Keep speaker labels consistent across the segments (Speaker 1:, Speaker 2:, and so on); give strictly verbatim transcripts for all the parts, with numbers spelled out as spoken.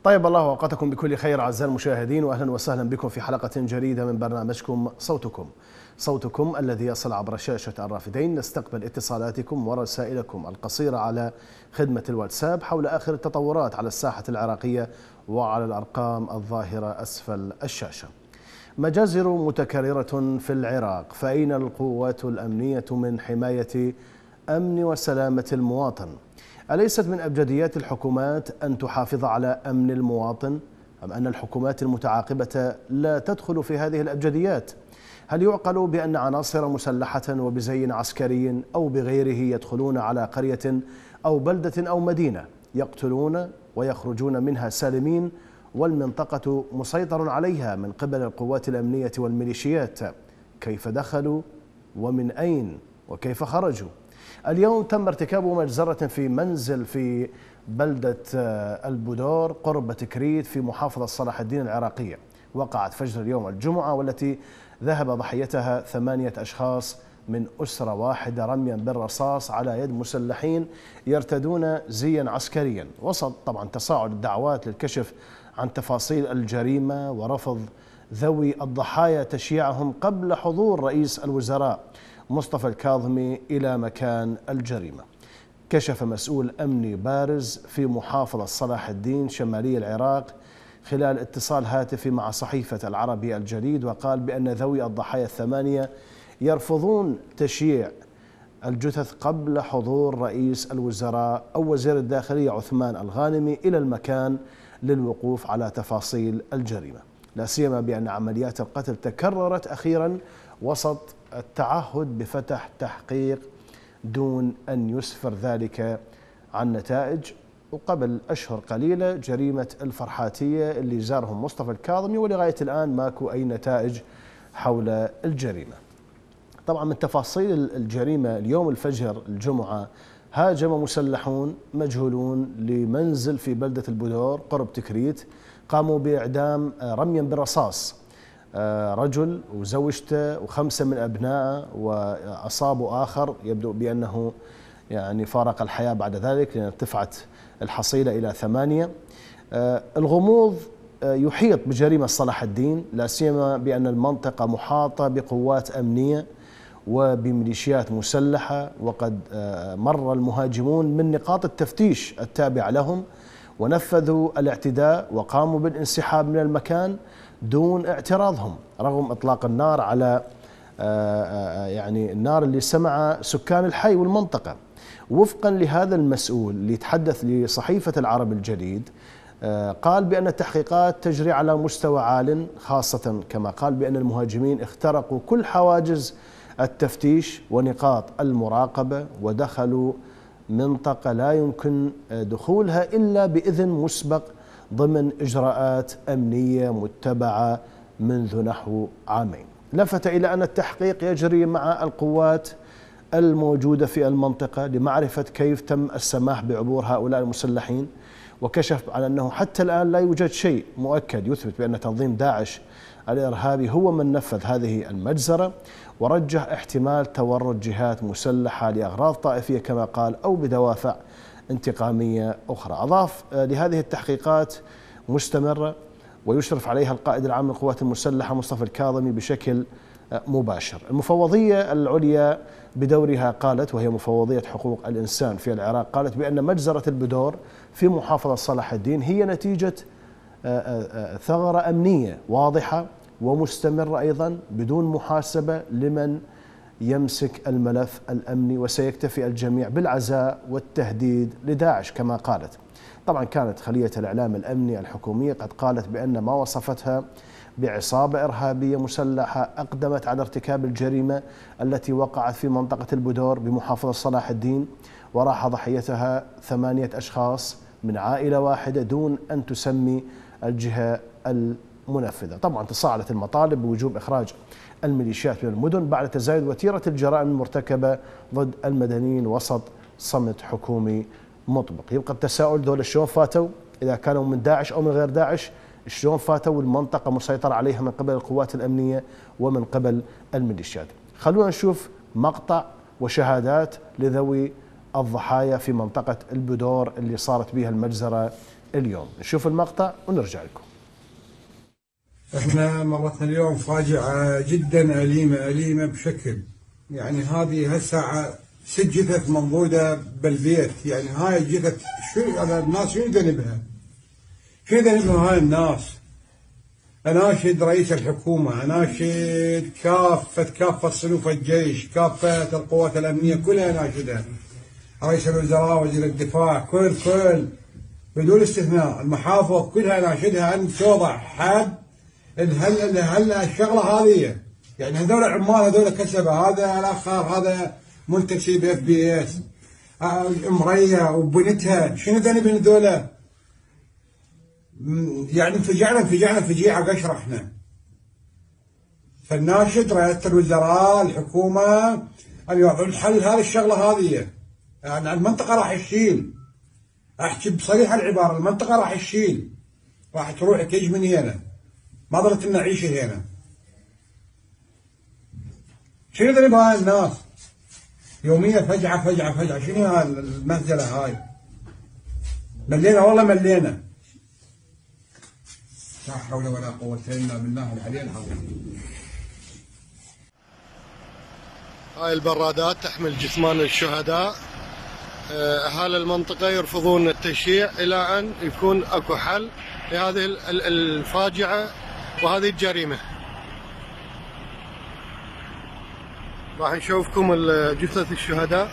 Speaker 1: طيب الله أوقاتكم بكل خير أعزائي المشاهدين، وأهلا وسهلا بكم في حلقة جديدة من برنامجكم صوتكم صوتكم الذي يصل عبر شاشة الرافدين. نستقبل اتصالاتكم ورسائلكم القصيرة على خدمة الواتساب حول آخر التطورات على الساحة العراقية وعلى الأرقام الظاهرة أسفل الشاشة. مجازر متكررة في العراق، فأين القوات الأمنية من حماية أمن وسلامة المواطن؟ أليست من أبجديات الحكومات أن تحافظ على أمن المواطن؟ أم أن الحكومات المتعاقبة لا تدخل في هذه الأبجديات؟ هل يعقل بأن عناصر مسلحة وبزي عسكري أو بغيره يدخلون على قرية أو بلدة أو مدينة يقتلون ويخرجون منها سالمين والمنطقة مسيطر عليها من قبل القوات الأمنية والميليشيات؟ كيف دخلوا ومن أين وكيف خرجوا؟ اليوم تم ارتكاب مجزرة في منزل في بلدة البدور قرب تكريت في محافظة صلاح الدين العراقية، وقعت فجر اليوم الجمعة، والتي ذهب ضحيتها ثمانية أشخاص من أسرة واحدة رميا بالرصاص على يد مسلحين يرتدون زيا عسكريا، وسط طبعا تصاعد الدعوات للكشف عن تفاصيل الجريمة ورفض ذوي الضحايا تشييعهم قبل حضور رئيس الوزراء مصطفى الكاظمي إلى مكان الجريمة. كشف مسؤول أمني بارز في محافظة صلاح الدين شمالي العراق خلال اتصال هاتفي مع صحيفة العربي الجديد، وقال بأن ذوي الضحايا الثمانية يرفضون تشييع الجثث قبل حضور رئيس الوزراء أو وزير الداخلية عثمان الغانمي إلى المكان للوقوف على تفاصيل الجريمة، لا سيما بأن عمليات القتل تكررت أخيرا وسط التعهد بفتح تحقيق دون أن يسفر ذلك عن نتائج. وقبل أشهر قليلة جريمة الفرحاتية اللي زارهم مصطفى الكاظمي، ولغاية الآن ماكو أي نتائج حول الجريمة. طبعا من تفاصيل الجريمة، اليوم الفجر الجمعة هاجم مسلحون مجهولون لمنزل في بلدة البدور قرب تكريت، قاموا بإعدام رميا بالرصاص رجل وزوجته وخمسة من أبنائه، وأصابوا آخر يبدو بأنه يعني فارق الحياة بعد ذلك، لأن ارتفعت الحصيلة إلى ثمانية. الغموض يحيط بجريمة صلاح الدين، لا سيما بأن المنطقة محاطة بقوات أمنية وبميليشيات مسلحة، وقد مر المهاجمون من نقاط التفتيش التابعة لهم ونفذوا الاعتداء وقاموا بالانسحاب من المكان دون اعتراضهم، رغم إطلاق النار على يعني النار اللي سمع سكان الحي والمنطقة. وفقا لهذا المسؤول اللي يتحدث لصحيفة العرب الجديد، قال بأن التحقيقات تجري على مستوى عال، خاصة كما قال بأن المهاجمين اخترقوا كل حواجز التفتيش ونقاط المراقبة ودخلوا منطقة لا يمكن دخولها إلا بإذن مسبق ضمن إجراءات أمنية متبعة منذ نحو عامين. لفت إلى أن التحقيق يجري مع القوات الموجودة في المنطقة لمعرفة كيف تم السماح بعبور هؤلاء المسلحين، وكشف على أنه حتى الآن لا يوجد شيء مؤكد يثبت بأن تنظيم داعش الإرهابي هو من نفذ هذه المجزرة، ورجح احتمال تورط جهات مسلحة لأغراض طائفية كما قال أو بدوافع انتقامية أخرى. أضاف لهذه التحقيقات مستمرة ويشرف عليها القائد العام للقوات المسلحة مصطفى الكاظمي بشكل مباشر. المفوضية العليا بدورها قالت، وهي مفوضية حقوق الإنسان في العراق، قالت بأن مجزرة البدور في محافظة صلاح الدين هي نتيجة ثغرة أمنية واضحة ومستمرة أيضا بدون محاسبة لمن يمسك الملف الأمني، وسيكتفي الجميع بالعزاء والتهديد لداعش كما قالت. طبعا كانت خلية الإعلام الأمني الحكومية قد قالت بأن ما وصفتها بعصابة إرهابية مسلحة أقدمت على ارتكاب الجريمة التي وقعت في منطقة البدور بمحافظة صلاح الدين، وراح ضحيتها ثمانية أشخاص من عائلة واحدة دون أن تسمي الجهة المنفذة. طبعا تصاعدت المطالب بوجوب إخراج الميليشيات من المدن بعد تزايد وتيرة الجرائم المرتكبة ضد المدنيين وسط صمت حكومي مطبق. يبقى التساؤل، دول شلون فاتوا؟ إذا كانوا من داعش أو من غير داعش، شلون فاتوا المنطقة مسيطر عليها من قبل القوات الأمنية ومن قبل الميليشيات؟ خلونا نشوف مقطع وشهادات لذوي الضحايا في منطقة البدور اللي صارت بها المجزرة اليوم. نشوف المقطع ونرجع لكم.
Speaker 2: احنا مرتنا اليوم فاجعة جدا أليمة أليمة بشكل، يعني هذه هالساعة ست جثث منضودة بالبيت، يعني هاي الجثث شو على الناس شو ذنبها؟ شو ذنبها هاي الناس؟ أناشد رئيس الحكومة، أناشد كافة كافة صنوف الجيش، كافة القوات الأمنية كلها أناشدها. رئيس الوزراء، وزير الدفاع، كل كل بدون استثناء، المحافظ كلها أناشدها أن توضع حد هل هل الشغله هذه، يعني هذول عمال هذول كسبه، هذا الاخر هذا منتسب اف بي اس، مريه وبنتها، شنو ذنب هذول؟ يعني انفجعنا انفجعنا فجيعه قشره احنا. فالناشد رئاسه الوزراء الحكومه ان يوضعون الحل هذه الشغله هذه، يعني المنطقه راح تشيل، احكي بصريح العباره، المنطقه راح تشيل، راح تروح تيجي من هنا، ما ظلت لنا عيشه هنا. شنو ذنب هاي الناس؟ يوميا فجعه فجعه فجعه، شنو هاي المهزله هاي؟ ملينا والله ملينا. لا حول ولا قوه الا بالله العلي العظيم.
Speaker 1: هاي البرادات تحمل جثمان الشهداء. اهالي المنطقه يرفضون التشييع الى ان يكون اكو حل لهذه الفاجعه وهذه الجريمة. راح نشوفكم جثث الشهداء.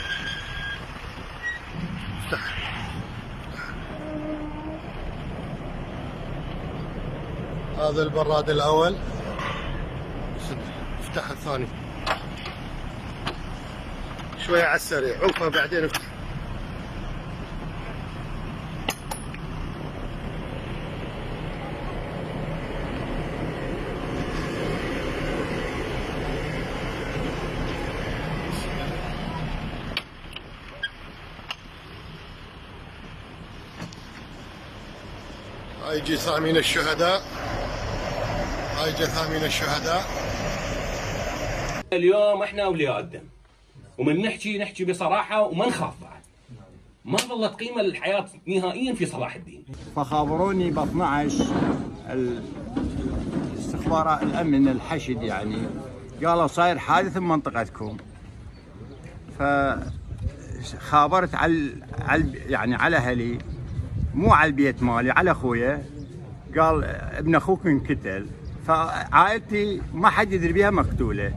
Speaker 1: افتح. هذا البراد الأول، افتح الثاني شوية على السريع، عوفها بعدين افتح. هاي جثامين الشهداء، هاي جثامين الشهداء.
Speaker 3: اليوم احنا اولياء الدم، ومن نحكي نحكي بصراحه وما نخاف بعد. ما ظلت قيمه للحياه نهائيا في صلاح الدين.
Speaker 4: فخابروني ب اثنعش استخبار الامن الحشد، يعني قالوا صاير حادث بمنطقتكم. فخابرت على يعني على اهلي، مو على البيت مالي، على اخويا، قال ابن اخوك انقتل. فعائلتي ما حد يدري بها مقتوله،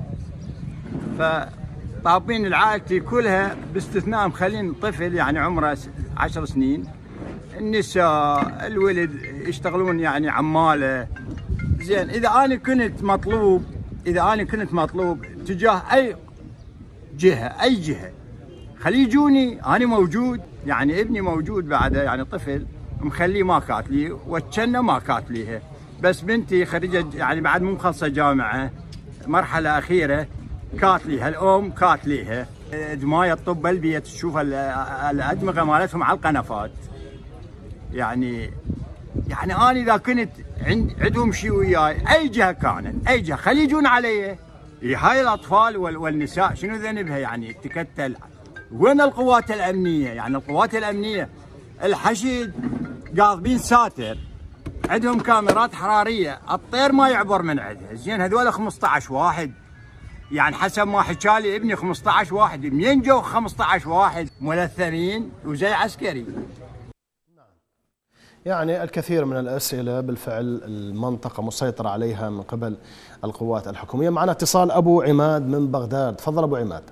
Speaker 4: فطابين العائلتي كلها باستثناء مخلين طفل يعني عمره عشر سنين. النساء الولد يشتغلون يعني عماله. زين، اذا انا كنت مطلوب اذا انا كنت مطلوب تجاه اي جهه اي جهه خلي يجوني، انا موجود، يعني ابني موجود بعده، يعني طفل مخليه ما كاتلي، وتشنى ما كاتليها. بس بنتي خريجه يعني بعد مو مخلصه جامعه، مرحله اخيره، كاتليها الام كاتليها. دمايه الطب بالبيت تشوف الادمغه مالتهم على القنفات. يعني يعني انا اذا كنت عند عندهم شيء وياي اي جهه كانت، اي جهه خلي يجون علي. هاي الاطفال والنساء شنو ذنبها يعني تكتل؟ وين القوات الامنيه؟ يعني القوات الامنيه الحشد قاضبين ساتر، عندهم كاميرات حراريه، الطير ما يعبر من عندها. زين، هذول خمسة عشر واحد، يعني حسب ما حكى لي ابني خمسة عشر واحد، منين جو خمسة عشر واحد ملثمين وزي عسكري؟
Speaker 1: يعني الكثير من الأسئلة بالفعل المنطقة مسيطرة عليها من قبل القوات الحكومية. معنا اتصال أبو عماد من بغداد. تفضل أبو عماد.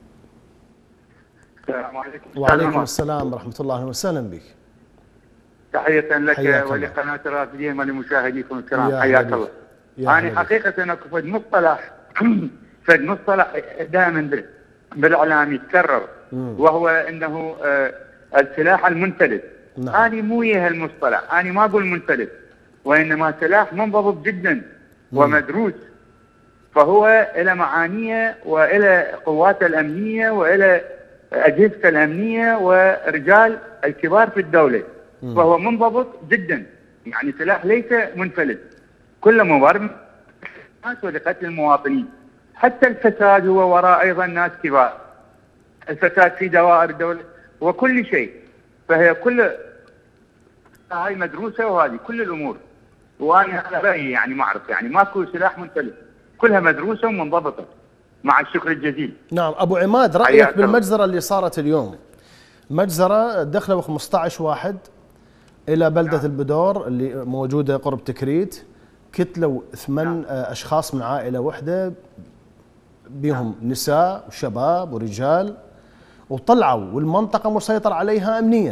Speaker 5: السلام عليكم.
Speaker 1: وعليكم السلام ورحمة الله، أهلا وسهلا بك.
Speaker 5: تحية لك ولقناة الرافدين ولمشاهديكم الكرام، حياك الله. أنا حقيقة أكو فد مصطلح فد مصطلح دائما بالإعلام يتكرر، وهو أنه السلاح المنفلت. نعم. أنا مو ويا هالمصطلح، أنا ما أقول منفلت، وإنما سلاح منضبط جدا ومدروس، فهو إلى معانيه وإلى قوات الأمنية وإلى أجهزة الأمنية ورجال الكبار في الدولة، فهو منضبط جدا، يعني سلاح ليس منفلت، كله مبرمج ولقتل المواطنين. حتى الفساد هو وراء أيضا ناس كبار، الفساد في دوائر الدولة وكل شيء، فهي كل هاي مدروسه وهذه كل الامور. وانا على رايي يعني ما اعرف يعني ماكو سلاح منتلف، كلها مدروسه ومنضبطه. مع الشكر الجزيل.
Speaker 1: نعم ابو عماد، رايك بالمجزره اللي صارت اليوم؟ مجزره دخلوا خمسة عشر واحد الى بلده نعم. البدور اللي موجوده قرب تكريت، كتلوا ثمان نعم. اشخاص من عائله واحده بهم نعم. نساء وشباب ورجال، وطلعوا والمنطقه مسيطر عليها امنيا.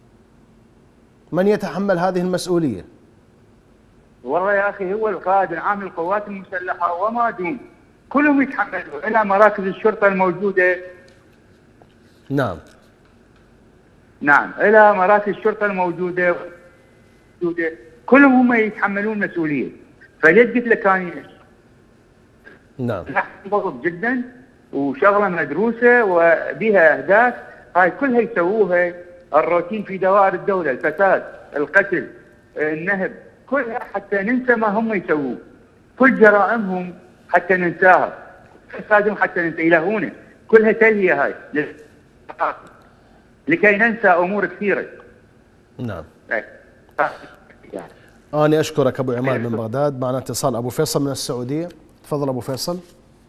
Speaker 1: من يتحمل هذه المسؤوليه؟
Speaker 5: والله يا اخي هو القائد العام للقوات المسلحه وما دون، كلهم يتحملوا الى مراكز الشرطه الموجوده.
Speaker 1: نعم
Speaker 5: نعم الى مراكز الشرطه الموجوده موجوده كلهم هم يتحملون مسؤوليه. فليش قلت لك اني
Speaker 1: نعم
Speaker 5: ضغط جدا وشغله مدروسه وبها اهداف، هاي كلها يسووها الروتين في دوائر الدوله، الفساد، القتل، النهب، كلها حتى ننسى ما هم يسووه، كل جرائمهم حتى ننساها، فسادهم حتى ننسى، يلهونه، كلها تلهيه هاي لكي ننسى امور كثيره.
Speaker 1: نعم. أنا أشكرك أبو عماد من بغداد. معنا اتصال أبو فيصل من السعودية. تفضل أبو فيصل.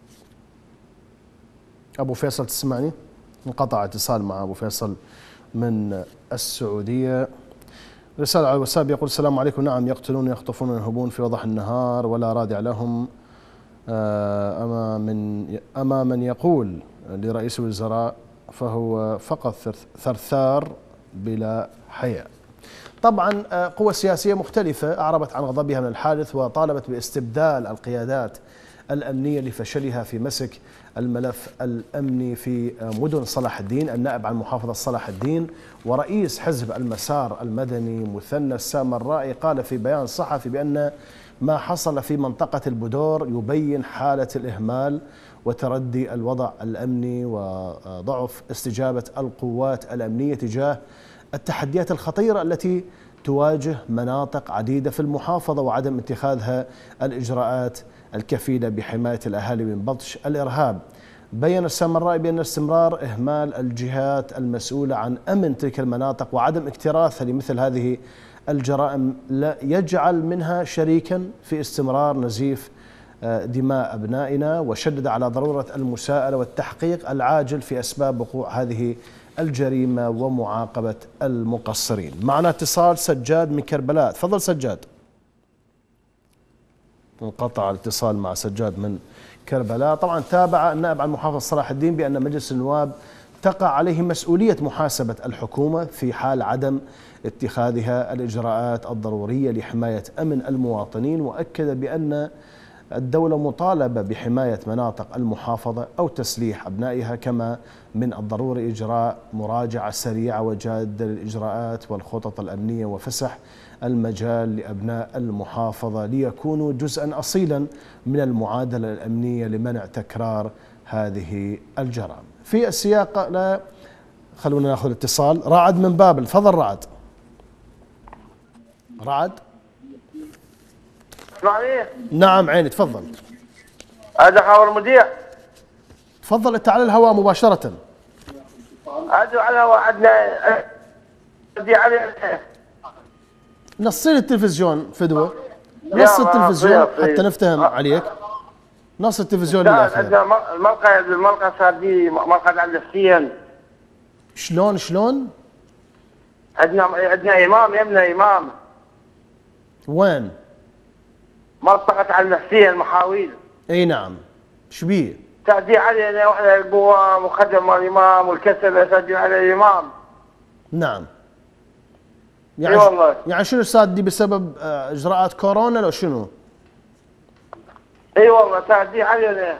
Speaker 1: أبو فيصل تسمعني؟ انقطع اتصال مع أبو فيصل من السعودية. رسالة على الواتساب يقول السلام عليكم. نعم يقتلون يخطفون وينهبون في وضح النهار ولا رادع لهم. أما من أما من يقول لرئيس الوزراء فهو فقط ثرثار بلا حياء. طبعا قوى سياسية مختلفة أعربت عن غضبها من الحادث وطالبت باستبدال القيادات الأمنية لفشلها في مسك الملف الأمني في مدن صلاح الدين. النائب عن محافظة صلاح الدين ورئيس حزب المسار المدني مثنى السامرائي قال في بيان صحفي بأن ما حصل في منطقة البدور يبين حالة الإهمال وتردي الوضع الأمني وضعف استجابة القوات الأمنية تجاه التحديات الخطيرة التي تواجه مناطق عديدة في المحافظة وعدم اتخاذها الإجراءات الكفيلة بحماية الأهالي من بطش الإرهاب. بيّن السامرائي بأن استمرار إهمال الجهات المسؤولة عن أمن تلك المناطق وعدم اكتراثها لمثل هذه الجرائم لا يجعل منها شريكا في استمرار نزيف دماء أبنائنا، وشدد على ضرورة المساءلة والتحقيق العاجل في أسباب وقوع هذه الجريمة ومعاقبة المقصرين. معنا اتصال سجاد من كربلاء. تفضل سجاد. انقطع الاتصال مع سجاد من كربلاء. طبعا تابع النائب عن محافظة صلاح الدين بأن مجلس النواب تقع عليه مسؤولية محاسبة الحكومة في حال عدم اتخاذها الإجراءات الضرورية لحماية أمن المواطنين، وأكد بأن الدولة مطالبة بحماية مناطق المحافظة أو تسليح أبنائها، كما من الضروري إجراء مراجعة سريعة وجادة للإجراءات والخطط الأمنية وفسح المجال لأبناء المحافظة ليكونوا جزءا أصيلا من المعادلة الأمنية لمنع تكرار هذه الجرائم. في السياق لا خلونا ناخذ اتصال. رعد من بابل. تفضل رعد. رعد. نعم عيني تفضل.
Speaker 6: هذا حاور المذيع.
Speaker 1: تفضل انت على الهواء مباشرة.
Speaker 6: هذا على الهواء عندنا عليه
Speaker 1: نصي التلفزيون فدوة. نص التلفزيون حتى نفتهم عليك. نص التلفزيون للأخير.
Speaker 6: الملقى الملقى صار دي ملقى على الحسين.
Speaker 1: شلون شلون؟
Speaker 6: عندنا عندنا إمام يمنا إمام.
Speaker 1: وين؟
Speaker 6: منطقة على الحسين المحاويل.
Speaker 1: اي نعم. ايش بيه؟
Speaker 6: تعدي علينا واحنا القوة مقدم الإمام والكسل تعدي على الإمام.
Speaker 1: نعم. يعني
Speaker 6: اي والله.
Speaker 1: يعني شنو استاذ دي بسبب اجراءات كورونا لو شنو؟
Speaker 6: اي والله تعدي علينا.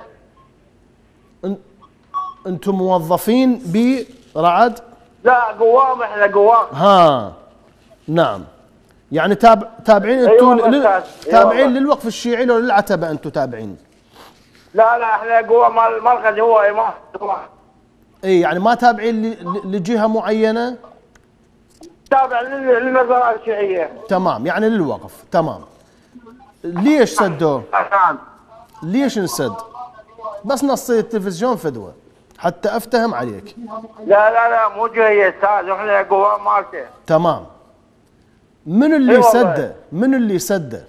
Speaker 1: انتم موظفين برعد؟
Speaker 6: لا قوام احنا قوام.
Speaker 1: ها نعم. يعني تابع تابعين انتم
Speaker 6: أيوة
Speaker 1: لل... تابعين للوقف الشيعي لو للعتبه انتم تابعين؟
Speaker 6: لا لا احنا قوة مال المركز هو امام.
Speaker 1: اي يعني ما تابعين ل... لجهه معينه؟
Speaker 6: تابع للمزارع الشيعيه.
Speaker 1: تمام يعني للوقف. تمام. ليش سدوه؟ ليش انسد؟ بس نصي التلفزيون فدوه حتى افتهم عليك.
Speaker 6: لا لا لا مو جهه استاذ احنا قوام مالته.
Speaker 1: تمام. من اللي سده؟ من اللي سده؟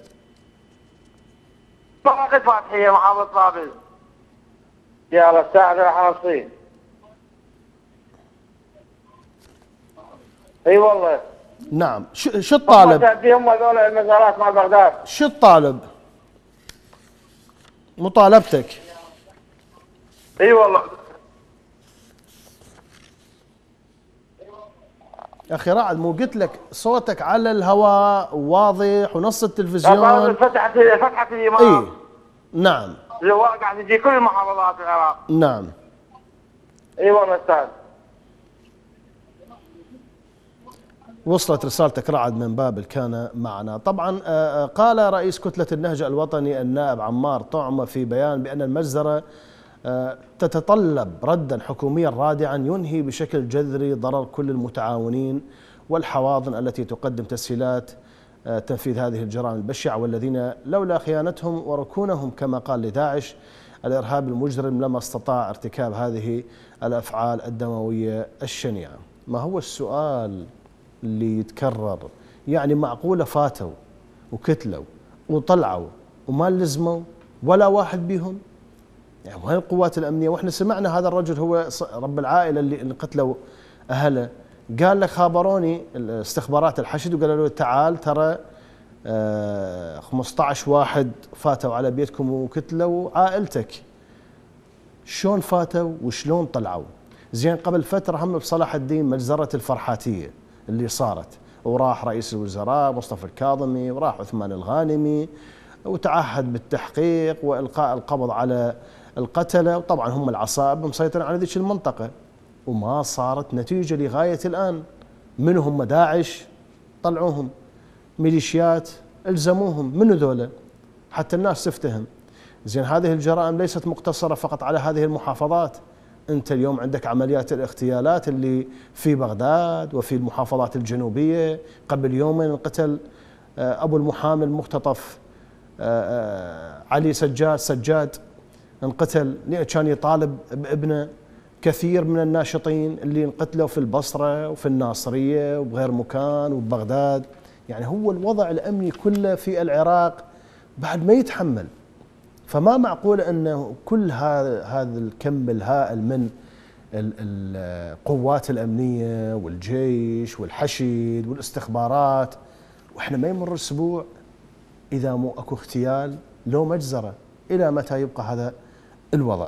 Speaker 6: طاقة فتحية محافظ طابل. يلا الساعة راح نصيب. اي والله.
Speaker 1: نعم. شو الطالب؟
Speaker 6: هم هذول المزارات مع بغداد.
Speaker 1: شو الطالب؟ مطالبتك؟
Speaker 6: اي والله.
Speaker 1: اخي رعد، مو قلت لك صوتك على الهواء واضح ونص التلفزيون.
Speaker 6: فتحت فتحت الامام.
Speaker 1: اي نعم.
Speaker 6: الجوال قاعد يجي كل محافظات العراق.
Speaker 1: نعم.
Speaker 6: اي والله استاذ.
Speaker 1: وصلت رسالتك رعد من بابل، كان معنا. طبعا قال رئيس كتلة النهج الوطني النائب عمار طعمة في بيان بأن المجزرة تتطلب ردا حكوميا رادعا ينهي بشكل جذري ضرر كل المتعاونين والحواضن التي تقدم تسهيلات تنفيذ هذه الجرائم البشعة، والذين لولا خيانتهم وركونهم كما قال لداعش الإرهاب المجرم لما استطاع ارتكاب هذه الأفعال الدموية الشنيعة. ما هو السؤال اللي يتكرر؟ يعني معقولة فاتوا وكتلوا وطلعوا وما لزموا ولا واحد بيهم؟ يعني وين القوات الأمنية؟ وإحنا سمعنا هذا الرجل هو رب العائلة اللي قتلوا أهله، قال لك خابروني استخبارات الحشد وقالوا له تعال ترى خمسة عشر واحد فاتوا على بيتكم وكتلوا عائلتك. شلون فاتوا وشلون طلعوا؟ زين قبل فترة هم بصلاح الدين مجزرة الفرحاتية اللي صارت، وراح رئيس الوزراء مصطفى الكاظمي وراح عثمان الغانمي وتعهد بالتحقيق وإلقاء القبض على القتلة، وطبعا هم العصائب مسيطرين على ذيك المنطقة، وما صارت نتيجة لغاية الآن. من هم؟ داعش طلعوهم، ميليشيات الزموهم، من ذولا حتى الناس تفتهم. زين هذه الجرائم ليست مقتصرة فقط على هذه المحافظات، أنت اليوم عندك عمليات الاغتيالات اللي في بغداد وفي المحافظات الجنوبية. قبل يومين انقتل أبو المحامي المختطف علي سجاد سجاد انقتل، كان يطالب بابنه. كثير من الناشطين اللي انقتلوا في البصرة وفي الناصرية وبغير مكان وبغداد. يعني هو الوضع الأمني كله في العراق بعد ما يتحمل. فما معقول أنه كل هذا هذا الكم الهائل من القوات الأمنية والجيش والحشد والاستخبارات وإحنا ما يمر أسبوع إذا مو أكو اغتيال لو مجزرة. إلى متى يبقى هذا الوضع؟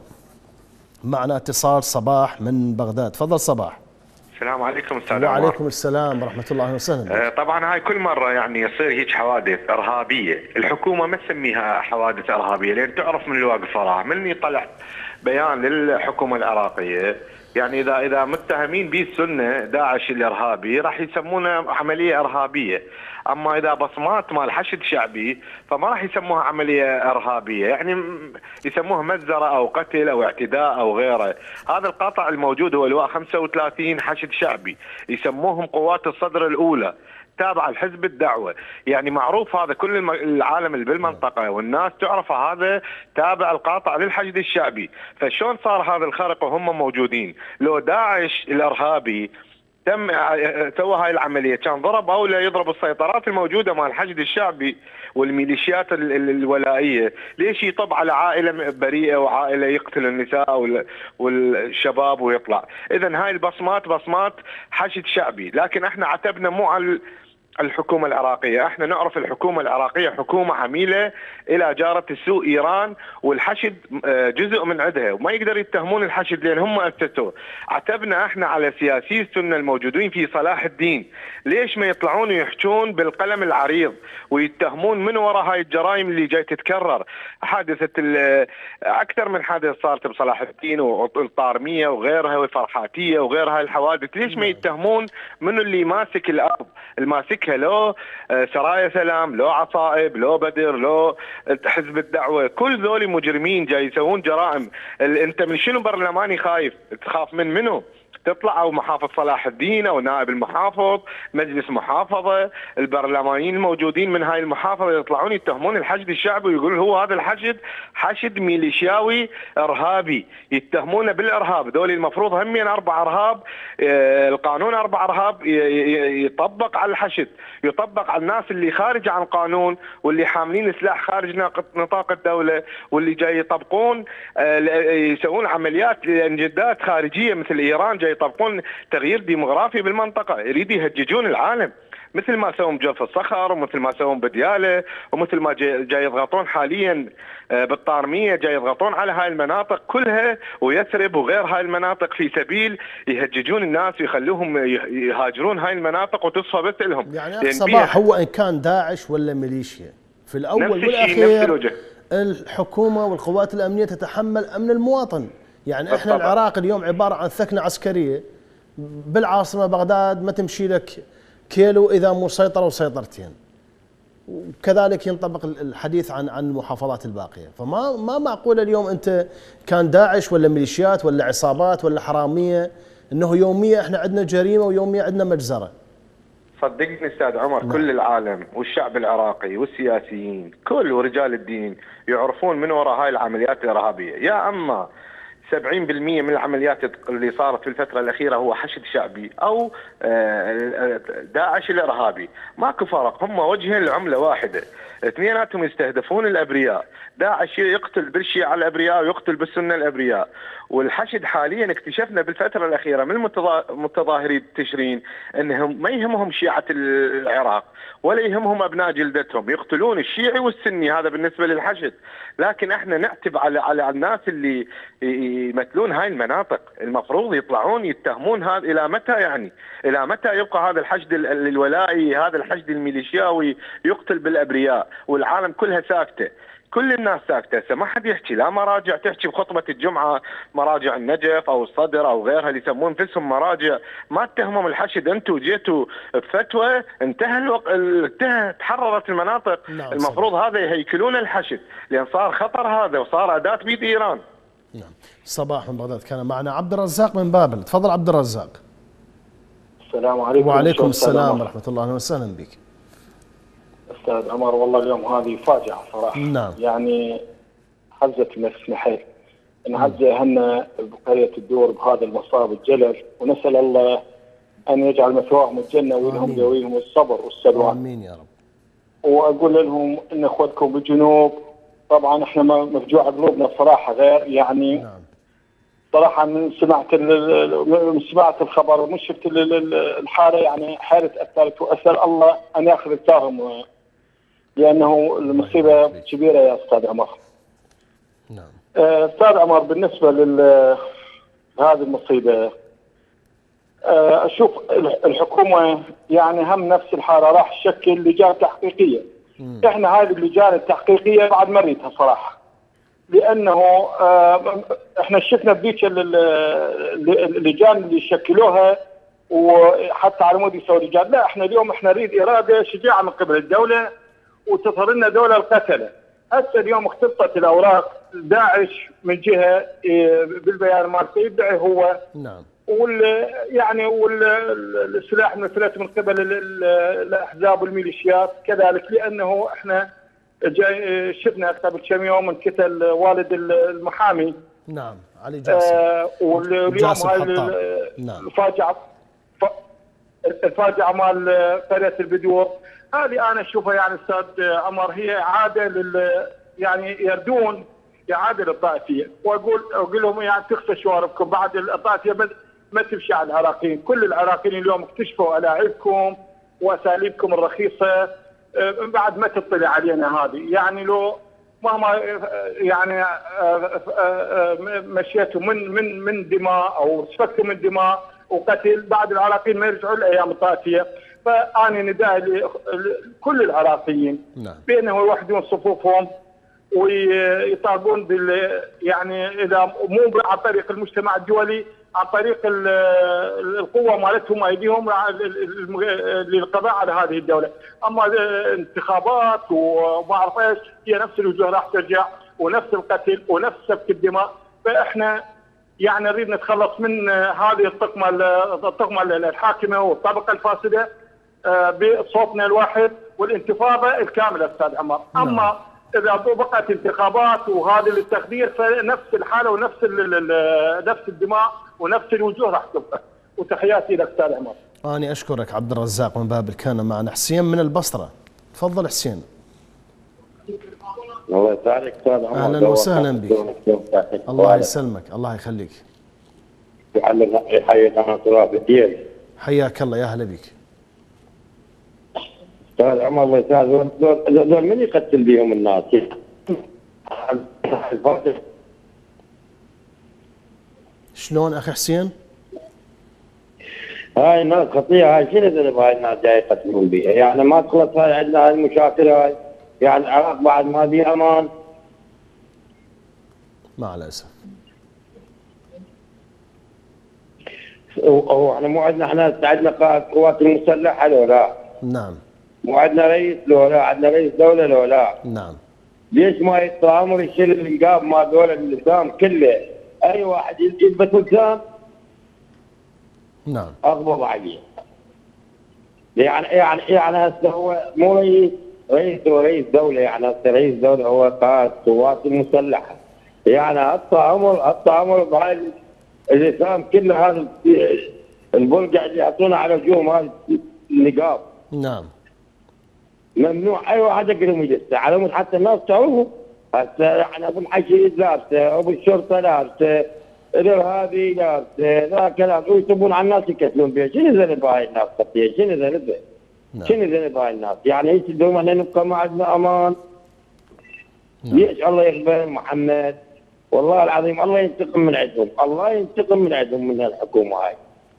Speaker 1: معنا اتصال صباح من بغداد. تفضل صباح.
Speaker 7: السلام عليكم استاذ.
Speaker 1: وعليكم السلام ورحمه الله وسهلا.
Speaker 7: آه طبعا هاي كل مره يعني يصير هيك حوادث ارهابيه، الحكومه ما تسميها حوادث ارهابيه لان تعرف من اللي واقف وراها. من يطلع بيان للحكومه العراقيه يعني اذا اذا متهمين به السنه داعش الارهابي راح يسمونه عمليه ارهابيه، اما اذا بصمات مال حشد شعبي فما راح يسموها عمليه ارهابيه، يعني يسموها مجزره او قتل او اعتداء او غيره. هذا القطع الموجود هو لواء خمسة وثلاثين حشد شعبي، يسموهم قوات الصدر الاولى تابعه لحزب الدعوه، يعني معروف هذا كل العالم اللي بالمنطقه والناس تعرف هذا تابع القاطع للحشد الشعبي. فشلون صار هذا الخرق وهم موجودين؟ لو داعش الارهابي تم سوى هاي العمليه كان ضرب او لا يضرب السيطرات الموجوده مع الحشد الشعبي والميليشيات الولائيه، ليش يطب على عائله بريئه وعائله يقتل النساء والشباب ويطلع؟ اذا هاي البصمات بصمات حشد شعبي، لكن احنا عتبنا مو على الحكومة العراقية، احنا نعرف الحكومة العراقية حكومة عميلة الى جارة السوء ايران، والحشد جزء من عندها وما يقدر يتهمون الحشد لان هم اسسوه. عتبنا احنا على سياسي السنة الموجودين في صلاح الدين، ليش ما يطلعون ويحجون بالقلم العريض ويتهمون من وراء هاي الجرائم اللي جاي تتكرر؟ حادثة اكثر من حادث صارت بصلاح الدين والطارمية وغيرها والفرحاتية وغيرها الحوادث، ليش ما يتهمون من اللي ماسك الارض الماسك لو سرايا سلام لو عصائب لو بدر لو حزب الدعوة، كل ذولي مجرمين جاي يسوون جرائم. انت من شنو برلماني خايف؟ تخاف من منو؟ تطلع او محافظ صلاح الدين او نائب المحافظ، مجلس محافظه، البرلمانيين الموجودين من هاي المحافظه يطلعون يتهمون الحشد الشعبي ويقولون هو هذا الحشد حشد ميليشياوي ارهابي، يتهمونه بالارهاب. دول المفروض همين اربع ارهاب، القانون اربع ارهاب يطبق على الحشد، يطبق على الناس اللي خارج عن قانون واللي حاملين سلاح خارج نطاق الدوله واللي جاي يطبقون يسوون عمليات لانجداد خارجيه مثل ايران، جاي يطبقون تغيير ديموغرافي بالمنطقه، يريدوا يهججون العالم مثل ما سووا بجوف الصخر ومثل ما سووا بدياله ومثل ما جاي, جاي يضغطون حاليا بالطارميه، جاي يضغطون على هاي المناطق كلها ويثرب وغير هاي المناطق في سبيل يهججون الناس ويخلوهم يهاجرون هاي المناطق وتصفى بس لهم.
Speaker 1: يعني صباح هو ان كان داعش ولا ميليشيا في الاول والاخير الحكومه والقوات الامنيه تتحمل امن المواطن. يعني احنا بالطبع. العراق اليوم عباره عن ثكنه عسكريه بالعاصمه بغداد، ما تمشي لك كيلو اذا مو سيطره وسيطرتين. وكذلك ينطبق الحديث عن عن المحافظات الباقيه، فما ما معقول اليوم انت كان داعش ولا ميليشيات ولا عصابات ولا حراميه انه يوميا احنا عندنا جريمه ويوميا عندنا مجزره.
Speaker 7: صدقني استاذ عمر، نعم. كل العالم والشعب العراقي والسياسيين كل ورجال الدين يعرفون من وراء هاي العمليات الارهابيه، يا اما سبعين بالمئة من العمليات اللي صارت في الفترة الأخيرة هو حشد شعبي أو داعش الإرهابي، ماكو فرق، هم وجهين لعملة واحدة، اثنيناتهم يستهدفون الأبرياء، داعش يقتل بالشيعة الأبرياء ويقتل بالسنة الأبرياء، والحشد حاليا اكتشفنا بالفترة الأخيرة من متظاهري تشرين أنهم ما يهمهم شيعة العراق ولا يهمهم أبناء جلدتهم، يقتلون الشيعي والسني، هذا بالنسبة للحشد. لكن احنا نعتب على على الناس اللي يمثلون هاي المناطق، المفروض يطلعون يتهمون هذا. إلى متى يعني؟ إلى متى يبقى هذا الحشد الولائي، هذا الحشد الميليشياوي يقتل بالأبرياء والعالم كلها ساكتة؟ كل الناس ساكتة، ما حد يحكي، لا مراجع تحكي بخطبة الجمعة، مراجع النجف أو الصدر أو غيرها اللي يسمون انفسهم مراجع، ما اتهمهم الحشد. أنتوا جيتوا بفتوى، انتهى الوقت، انتهى، تحررت المناطق. نعم. المفروض هذا يهيكلون الحشد لأن صار خطر هذا وصار أداة بيد إيران.
Speaker 1: نعم. صباح من بغداد كان معنا عبد الرزاق من بابل. تفضل عبد الرزاق.
Speaker 8: السلام عليكم.
Speaker 1: وعليكم السلام ورحمة الله وسهلا بك.
Speaker 8: أستاذ عمر، والله اليوم هذه فاجعة صراحة.
Speaker 1: نعم.
Speaker 8: يعني حزت نفسنا حيل، نعزي أهلنا بقرية الدور بهذا المصاب الجلل، ونسأل الله أن يجعل مثواهم الجنة وإنهم ذويهم الصبر والسلوان.
Speaker 1: آمين يا رب.
Speaker 8: وأقول لهم إن أخوتكم بالجنوب طبعا إحنا مفجوع قلوبنا الصراحة، غير يعني نعم. صراحة من سمعت من سمعت الخبر ومن شفت الحالة يعني حالة أثرت، وأسأل الله أن يأخذ التاهم لأنه المصيبة كبيرة يا أستاذ عمر.
Speaker 1: نعم.
Speaker 8: أستاذ عمر، بالنسبة لهذه المصيبة أشوف الحكومة يعني هم نفس الحالة راح تشكل لجان تحقيقية. مم. إحنا هذه اللجان التحقيقية بعد مريتها صراحة، لأنه إحنا شفنا بذيك اللجان اللي شكلوها وحتى على مود يسوي لجان. لا، إحنا اليوم إحنا نريد إرادة شجاعة من قبل الدولة وتظهر لنا دولة القتلة. هسه اليوم اختلطت الأوراق، داعش من جهة بالبيان مالته يدعي هو، نعم، وال يعني والسلاح المثلث من قبل الأحزاب والميليشيات كذلك، لأنه احنا جاي شفنا قبل كم يوم انقتل والد المحامي،
Speaker 1: نعم، علي جاسم،
Speaker 8: آه واليوم هاي
Speaker 1: نعم.
Speaker 8: الفاجعة الفاجعة مال قرية البدور، هذه أنا أشوفها يعني أستاذ عمر هي عادة لل يعني يردون إعادة للطائفية، وأقول أقول لهم يعني تخفى شواربكم، بعد الطائفية ما تمشي على العراقيين، كل العراقيين اليوم اكتشفوا ألاعيبكم وأساليبكم الرخيصة، بعد ما تطلع علينا هذه، يعني لو مهما يعني مشيتوا من من من دماء أو سفكتوا من دماء وقتل، بعد العراقيين ما يرجعوا لأيام الطائفية. فأنا نداء لكل العراقيين
Speaker 1: نعم.
Speaker 8: بأنه يوحدون صفوفهم ويطالبون بال يعني اذا مو عن طريق المجتمع الدولي، عن طريق القوه مالتهم ايديهم للقضاء على هذه الدوله. اما انتخابات وما اعرف ايش، هي نفس الوجوه راح ترجع ونفس القتل ونفس سفك الدماء. فاحنا يعني نريد نتخلص من هذه الطقمه الطقمه الحاكمه والطبقه الفاسده بصوتنا الواحد والانتفاضه الكامله استاذ عمر. اما اذا طبقت انتخابات وهذا للتخدير فنفس الحاله ونفس نفس الدماء ونفس الوجوه راح تبقى. وتحياتي لك استاذ عمر.
Speaker 1: أنا أشكرك عبد الرزاق من بابل. كان معنا حسين من البصرة. تفضل حسين.
Speaker 9: الله يسعدك استاذ عمر.
Speaker 1: اهلا وسهلا بك. الله يسلمك. الله يخليك.
Speaker 9: حي قناه الرافدين.
Speaker 1: حياك الله. يا هلا بك.
Speaker 9: استاذ عمر الله يسعدك. دول من يقتل بهم الناس؟
Speaker 1: شلون اخي حسين؟
Speaker 9: هاي الناس خطيره. هاي شنو ذنب هاي الناس جاي يقتلون بها؟ يعني ما تخلص هاي عندنا هاي المشاكل هاي. يعني العراق بعد ما بي امان.
Speaker 1: مع الاسف.
Speaker 9: هو احنا مو عندنا احنا عندنا قائد قوات المسلحه لو لا؟
Speaker 1: نعم.
Speaker 9: مو عندنا رئيس لو لا؟ عندنا رئيس دوله لو لا؟
Speaker 1: نعم.
Speaker 9: ليش ما يتآمر يشيل الانقاذ ما دول النظام كله؟ اي واحد يلبس لسان
Speaker 1: نعم
Speaker 9: اغضب عليه. يعني يعني يعني هسه هو مو رئيس رئيس هو رئيس دوله. يعني هسه رئيس دوله هو قائد قوات المسلحه. يعني التآمر التآمر بهاي اللسان كله هذا البرقع اللي يحطونه على وجوههم هذا النقاب.
Speaker 1: نعم.
Speaker 9: ممنوع اي واحد يقدر يجلسه على مود حتى الناس تعرفه. هسه يعني ابو الحشيد لابسه، ابو الشرطه لابسه، الارهابي لابسه، ذا كلام ويسبون على الناس يكتلون بها. شنو ذنب هاي الناس خطيه؟ شنو ذنبها؟
Speaker 1: نعم.
Speaker 9: شنو ذنب هاي الناس؟ يعني هيك دوما احنا نبقى ما عندنا امان.
Speaker 1: نعم.
Speaker 9: ليش الله يقبل محمد؟ والله العظيم الله ينتقم من عندهم، الله ينتقم من عندهم من الحكومه هاي.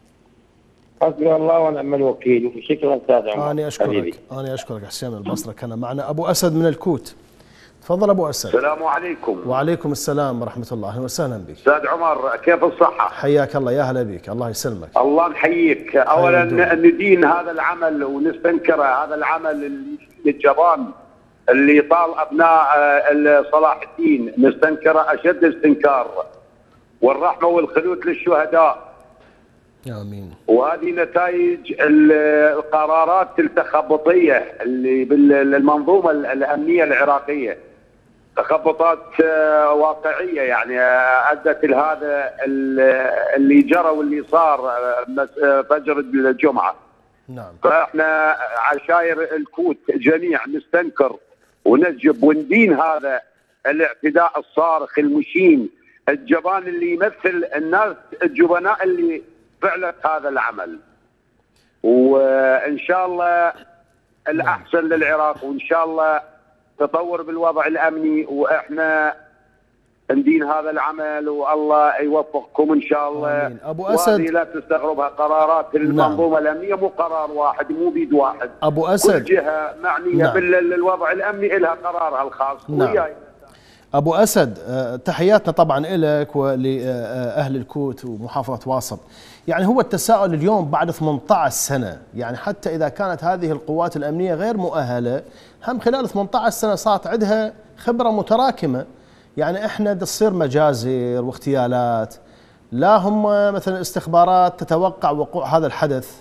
Speaker 9: حسبي الله ونعم الوكيل. وشكرا استاذ عمر.
Speaker 1: انا اشكرك حبيبي. انا اشكرك حسين من البصره. كان معنا ابو اسد من الكوت. تفضل ابو اسد.
Speaker 10: السلام عليكم.
Speaker 1: وعليكم السلام ورحمه الله. اهلا وسهلا بك.
Speaker 10: استاذ عمر كيف الصحه؟
Speaker 1: حياك الله. يا هلا بك. الله يسلمك.
Speaker 10: الله نحييك. اولا ندين هذا العمل ونستنكره. هذا العمل الجبان اللي طال ابناء صلاح الدين نستنكره اشد استنكار. والرحمه والخلود للشهداء.
Speaker 1: امين.
Speaker 10: وهذه نتائج القرارات التخبطيه اللي بالمنظومه الامنيه العراقيه. تخبطات واقعيه يعني ادت لهذا اللي جرى واللي صار فجر الجمعه.
Speaker 1: نعم.
Speaker 10: فاحنا عشاير الكوت جميع نستنكر ونسجب وندين هذا الاعتداء الصارخ المشين الجبان اللي يمثل الناس الجبناء اللي فعلت هذا العمل. وان شاء الله الاحسن للعراق وان شاء الله تطور بالوضع الامني واحنا ندين هذا العمل والله يوفقكم ان شاء الله.
Speaker 1: آمين. ابو اسد
Speaker 10: وهذه لا تستغربها قرارات المنظومه نعم. الامنيه مو قرار واحد مو بيد واحد.
Speaker 1: ابو اسد
Speaker 10: كل جهه معنيه نعم. بالوضع الامني لها قرارها الخاص.
Speaker 1: نعم. وياي. ابو اسد تحياتنا طبعا لك ولاهل الكوت ومحافظه واسط. يعني هو التساؤل اليوم بعد ثمانية عشر سنه، يعني حتى اذا كانت هذه القوات الامنيه غير مؤهله هم خلال ثمانية عشر سنه صارت عندها خبره متراكمه. يعني احنا تصير مجازر واغتيالات، لا هم مثلا استخبارات تتوقع وقوع هذا الحدث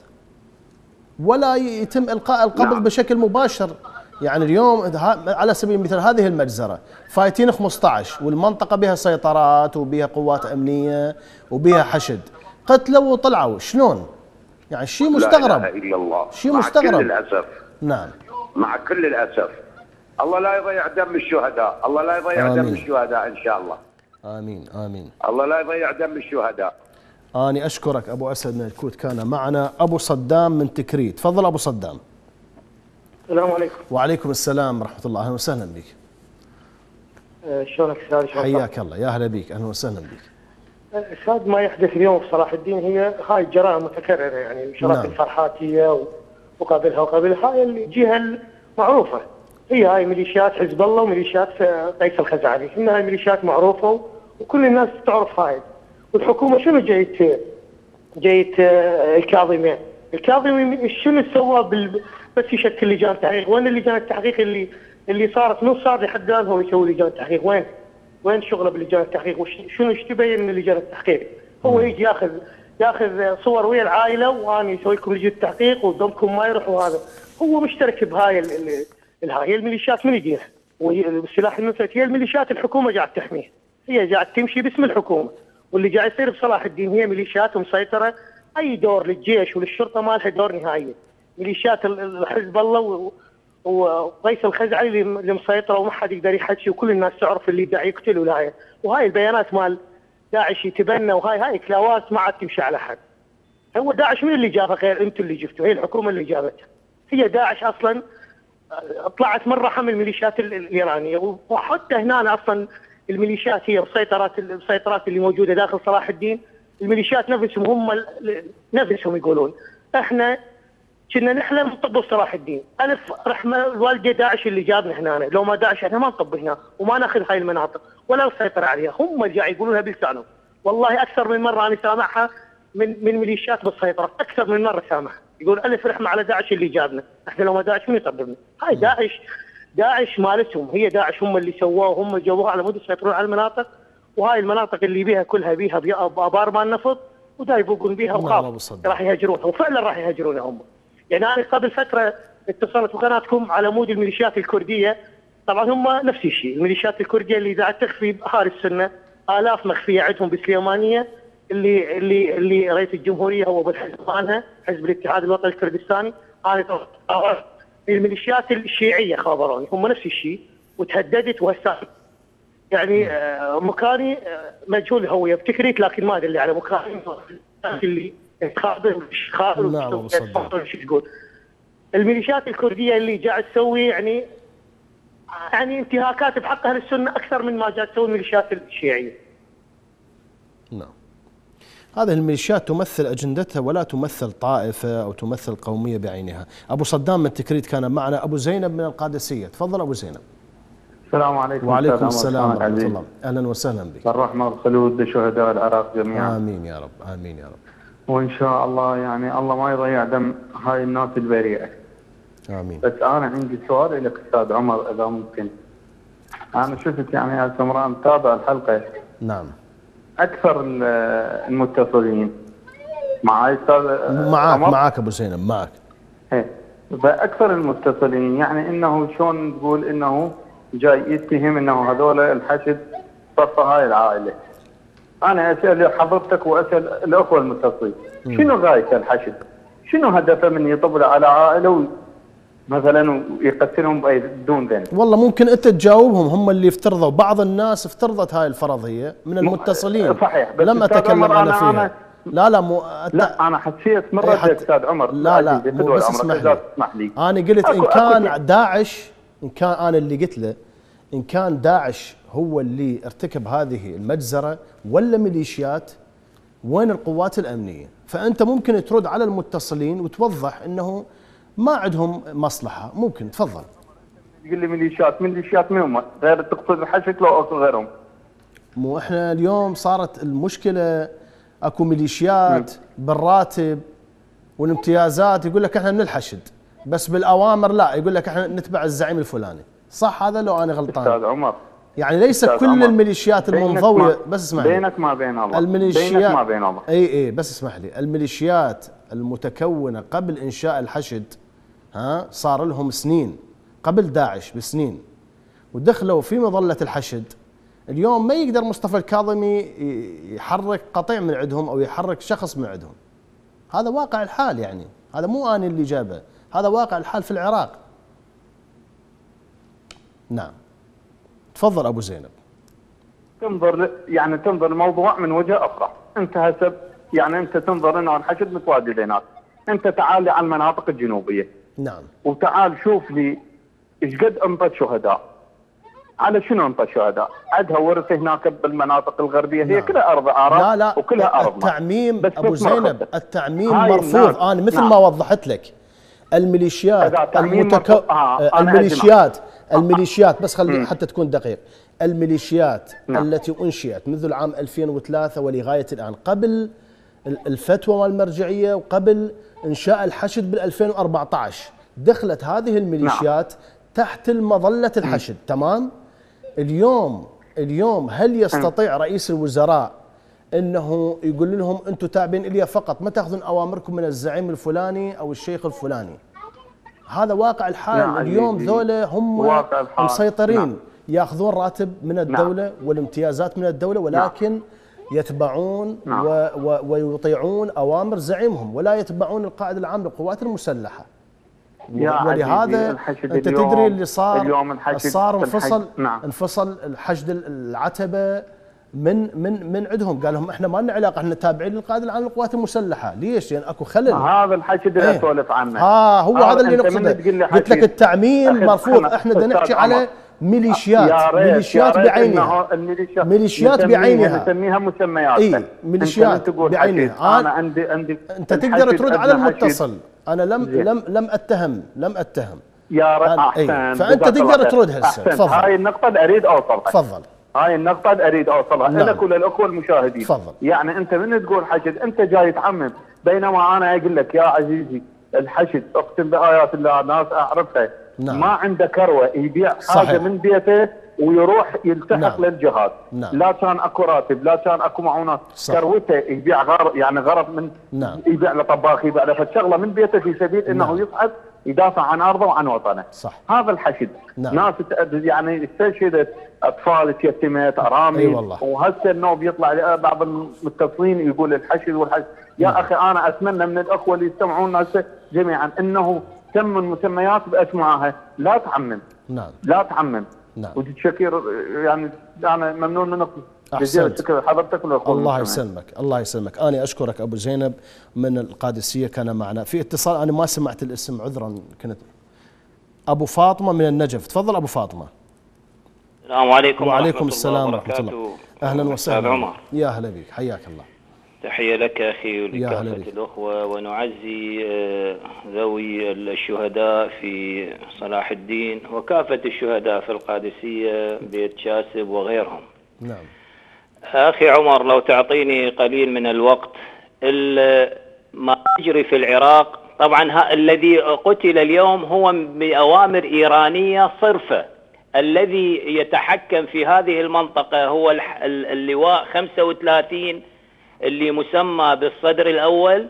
Speaker 1: ولا يتم القاء القبض نعم. بشكل مباشر. يعني اليوم على سبيل المثال هذه المجزرة فايتين خمسة عشر والمنطقة بها سيطرات وبها قوات أمنية وبها حشد، قتلوا وطلعوا. شلون؟ يعني شيء مستغرب.
Speaker 10: لا إله إلا الله.
Speaker 1: شيء مستغرب.
Speaker 10: مع كل الأسف.
Speaker 1: نعم.
Speaker 10: مع كل الأسف. الله لا يضيع دم الشهداء، الله لا يضيع آمين. دم الشهداء إن شاء الله.
Speaker 1: آمين آمين.
Speaker 10: الله لا يضيع دم الشهداء.
Speaker 1: أنا أشكرك أبو أسد من الكوت. كان معنا أبو صدام من تكريت. تفضل أبو صدام.
Speaker 11: السلام عليكم.
Speaker 1: وعليكم السلام ورحمة الله. أهلا وسهلا بك.
Speaker 11: شلونك استاذ؟
Speaker 1: حياك الله. يا هلا بك. أهلا وسهلا بك.
Speaker 11: استاذ ما يحدث اليوم في صلاح الدين هي هاي الجرائم متكررة، يعني الشرطة نعم. الفرحاتية وقابلها وقابلها، هاي الجهة المعروفة هي هاي ميليشيات حزب الله وميليشيات قيس الخزعلي، هن هاي ميليشيات معروفة وكل الناس تعرف هاي. والحكومة شنو جايت جايت الكاظمي الكاظمي شنو سوى بال بس يشكل لجان تحقيق؟ وين اللجان التحقيق اللي اللي صارت؟ من صار لحد الان هو يسوي لجان تحقيق؟ وين؟ وين شغله بلجان التحقيق؟ وشنو ايش تبين من لجان التحقيق؟ هو يجي ياخذ ياخذ صور ويا العائله وانا اسوي لكم لجنه تحقيق ودمكم ما يروح وهذا. هو مشترك بهاي الهاي هي الميليشيات من يديرها؟ والسلاح المنفلت هي الميليشيات الحكومه قاعد تحميها. هي قاعد تمشي باسم الحكومه، واللي قاعد يصير بصلاح الدين هي ميليشيات مسيطره. اي دور للجيش وللشرطه ما لها دور نهائيا. ميليشيات حزب الله وقيس الخزعلي اللي مسيطره وما حد يقدر يحكي وكل الناس تعرف اللي قاعد يقتل ولا. وهاي البيانات مال داعش يتبنى وهاي هاي كلاوات ما عاد تمشي على حد. هو داعش مين اللي جابها غير انتم اللي جبتوا؟ هي الحكومه اللي جابتها. هي داعش اصلا طلعت من رحم الميليشيات الايرانيه، وحتى هنا اصلا الميليشيات هي مسيطرات المسيطرات اللي موجوده داخل صلاح الدين. الميليشيات نفسهم هم نفسهم يقولون احنا كنا نحلم نطب صلاح الدين، الف رحمه الوالده داعش اللي جابنا هنا، لو ما داعش احنا ما نطب هنا وما ناخذ هاي المناطق ولا نسيطر عليها. هم اللي قاعد يقولونها بلسانهم. والله اكثر من مره انا سامعها من من ميليشيات بالسيطره، اكثر من مره سامعها يقول الف رحمه على داعش اللي جابنا، احنا لو ما داعش من يطبنا. هاي داعش داعش مالتهم، هي داعش هم اللي سووها وهم اللي جابوها على مود يسيطرون على المناطق. وهاي المناطق اللي بيها كلها بيها بابار مال نفط ودا يبوقون بيها وخاف راح يهجرونها، وفعلا راح يهجرونها هم. يعني انا قبل فتره اتصلت بقناتكم على مود الميليشيات الكرديه، طبعا هم نفس الشيء، الميليشيات الكرديه اللي قاعد تخفي اهالي السنه، الاف مخفيه عندهم بالسليمانيه اللي اللي اللي رئيس الجمهوريه هو بالحزب مالها حزب الاتحاد الوطني الكردستاني. هذه الميليشيات الشيعيه خابروني هم نفس الشيء وتهددت وهسه يعني مكاني مجهول الهويه بتكريت، لكن ما ادري على مكاني اللي تخابر مش خابر
Speaker 1: نعم
Speaker 11: شو تقول. الميليشيات الكرديه اللي قاعد تسوي يعني يعني انتهاكات بحق اهل السنه اكثر من ما قاعد تسوي الميليشيات الشيعيه.
Speaker 1: نعم. هذه الميليشيات تمثل اجندتها ولا تمثل طائفه او تمثل قوميه بعينها. ابو صدام من تكريت كان معنا. ابو زينب من القادسيه، تفضل ابو زينب.
Speaker 12: السلام عليكم.
Speaker 1: وعليكم السلام ورحمه الله. اهلا وسهلا بك.
Speaker 12: الرحمه والخلود لشهداء العراق جميعا.
Speaker 1: امين يا رب، امين يا رب.
Speaker 12: وان شاء الله يعني الله ما يضيع دم هاي الناس البريئه.
Speaker 1: امين.
Speaker 12: بس انا عندي سؤال لك استاذ عمر اذا ممكن. انا شفت يعني يا سمران متابع الحلقه.
Speaker 1: نعم.
Speaker 12: اكثر المتصلين معي استاذ
Speaker 1: معك عمر؟ معك ابو زينب معك.
Speaker 12: ايه فاكثر المتصلين يعني انه شلون تقول انه جاي يتهم انه هذول الحشد صف هاي العائله. انا اسال حضرتك واسال الاخوه المتصلين شنو غايه الحشد؟ شنو هدفه من يطبل على عائله مثلا ويقتلهم بدون ذنب؟
Speaker 1: والله ممكن انت تجاوبهم، هم اللي افترضوا. بعض الناس افترضت هاي الفرضيه من المتصلين.
Speaker 12: صحيح بس
Speaker 1: لم اتكلم انا فيها. أنا لا لا مو
Speaker 12: أت... لا انا حسيت مره حت... استاذ عمر.
Speaker 1: لا لا مو بس اسمح لي. لي انا قلت ان كان أكو... داعش ان كان انا اللي قلت له ان كان داعش هو اللي ارتكب هذه المجزره ولا ميليشيات، وين القوات الامنيه؟ فانت ممكن ترد على المتصلين وتوضح انه ما عندهم مصلحه. ممكن تفضل.
Speaker 12: تقول لي ميليشيات، ميليشيات من هم؟ غير تقصد الحشد لو اكو غيرهم؟
Speaker 1: مو احنا اليوم صارت المشكله اكو ميليشيات بالراتب والامتيازات يقول لك احنا من الحشد، بس بالاوامر لا، يقول لك احنا نتبع الزعيم الفلاني. صح هذا لو انا غلطان؟
Speaker 12: استاذ عمر
Speaker 1: يعني ليس كل عمر. الميليشيات المنضوية بس اسمح لي
Speaker 12: بينك ما بين الله
Speaker 1: الميليشيات
Speaker 12: بينك ما بين الله
Speaker 1: اي اي بس اسمح لي الميليشيات المتكونة قبل انشاء الحشد ها صار لهم سنين قبل داعش بسنين ودخلوا في مظلة الحشد. اليوم ما يقدر مصطفى الكاظمي يحرك قطيع من عندهم او يحرك شخص من عندهم. هذا واقع الحال، يعني هذا مو انا اللي جابه، هذا واقع الحال في العراق. نعم تفضل ابو زينب.
Speaker 12: تنظر يعني تنظر الموضوع من وجه اخر. انت هسه يعني انت تنظر انه الحشد متواجد هناك، انت تعال لي على المناطق الجنوبيه.
Speaker 1: نعم.
Speaker 12: وتعال شوف لي ايش قد انطت شهداء. على شنو انطت شهداء؟ عندها ورث هناك بالمناطق الغربيه. نعم. هي كلها ارض عرب.
Speaker 1: لا لا
Speaker 12: وكلها ارض.
Speaker 1: التعميم ابو زينب التعميم مرفوض. انا مثل نعم. ما وضحت لك الميليشيات المتكو... آه الميليشيات الميليشيات بس خلي م. حتى تكون دقيق. الميليشيات نعم. التي انشئت منذ العام ألفين وثلاثة ولغايه الان قبل الفتوى والمرجعيه وقبل انشاء الحشد بال ألفين وأربعة عشر دخلت هذه الميليشيات نعم. تحت المظله الحشد. م. تمام. اليوم اليوم هل يستطيع رئيس الوزراء انه يقول لهم انتم تابعين الي فقط، ما تاخذون اوامركم من الزعيم الفلاني او الشيخ الفلاني؟ هذا واقع الحال. نعم. اليوم ذولا هم مسيطرين. نعم. ياخذون راتب من الدوله. نعم. والامتيازات من الدوله، ولكن نعم. يتبعون. نعم. و و ويطيعون اوامر زعيمهم ولا يتبعون القائد العام للقوات المسلحه. ولهذا انت تدري اللي صار اليوم صار انفصل. نعم. انفصل الحشد العتبه من من من عندهم، قال لهم احنا ما لنا علاقه، احنا تابعين للقائد العام للقوات المسلحه. ليش؟ لان يعني اكو خلل.
Speaker 12: هذا الحشد اللي اسولف
Speaker 1: ايه؟
Speaker 12: عنه.
Speaker 1: اه هو هذا اللي نقصده. قلت لك التعميم مرفوض، احنا بدنا نحكي على ميليشيات. ميليشيات بعينها. ميليشيات بعينها
Speaker 12: نسميها مسميات.
Speaker 1: اي ميليشيات بعينها.
Speaker 12: انا عندي عندي
Speaker 1: انت تقدر ترد على المتصل. انا لم لم لم اتهم لم اتهم
Speaker 12: يا رب. احسن.
Speaker 1: فانت تقدر ترد هسه.
Speaker 12: تفضل. هاي النقطه اريد اوصلها.
Speaker 1: تفضل.
Speaker 12: هاي النقطة أريد أوصلها. نعم. لك وللأخوة المشاهدين.
Speaker 1: تفضل.
Speaker 12: يعني أنت من تقول حشد أنت جاي تعمم، بينما أنا أقول لك يا عزيزي الحشد أقسم بآيات الله ناس أعرفها. نعم. ما عنده كروة يبيع حاجة صحيح. من بيته ويروح يلتحق. نعم. للجهاد. نعم. لا كان أكو راتب، لا كان أكو معونات، كروته يبيع غرض، يعني غرض من. نعم. يبيع لطباخ، يبيع لشغلة من بيته في سبيل أنه. نعم. يصعد يدافع عن ارضه وعن وطنه.
Speaker 1: صح.
Speaker 12: هذا الحشد. نعم. ناس يعني استشهدت، اطفال تيتمت، ارامل.
Speaker 1: اي والله.
Speaker 12: وهسه النوب يطلع بعض المتصلين يقول الحشد والحشد. يا نعم. اخي انا اتمنى من الاخوه اللي يستمعون هسه جميعا انه تم المسميات باسمائها، لا تعمم.
Speaker 1: نعم.
Speaker 12: لا تعمم.
Speaker 1: نعم.
Speaker 12: وتشكر يعني انا ممنون منك.
Speaker 1: أحسنت.
Speaker 12: حضرتك
Speaker 1: الله يسلمك. الله يسلمك. أنا أشكرك أبو زينب من القادسية، كان معنا في اتصال. أنا ما سمعت الاسم عذرا، كنت أبو فاطمة من النجف. تفضل أبو فاطمة.
Speaker 13: السلام عليكم.
Speaker 1: وعليكم السلام ورحمة الله. أهلا وسهلا عمر. يا هلا بك، حياك الله.
Speaker 13: تحية لك أخي ولكافة الأخوة، ونعزي ذوي الشهداء في صلاح الدين وكافة الشهداء في القادسية بيت شاسب وغيرهم.
Speaker 1: نعم.
Speaker 13: أخي عمر لو تعطيني قليل من الوقت، ما يجري في العراق طبعا الذي قتل اليوم هو بأوامر إيرانية صرفة. الذي يتحكم في هذه المنطقة هو اللواء خمسة وثلاثين اللي مسمى بالصدر الأول،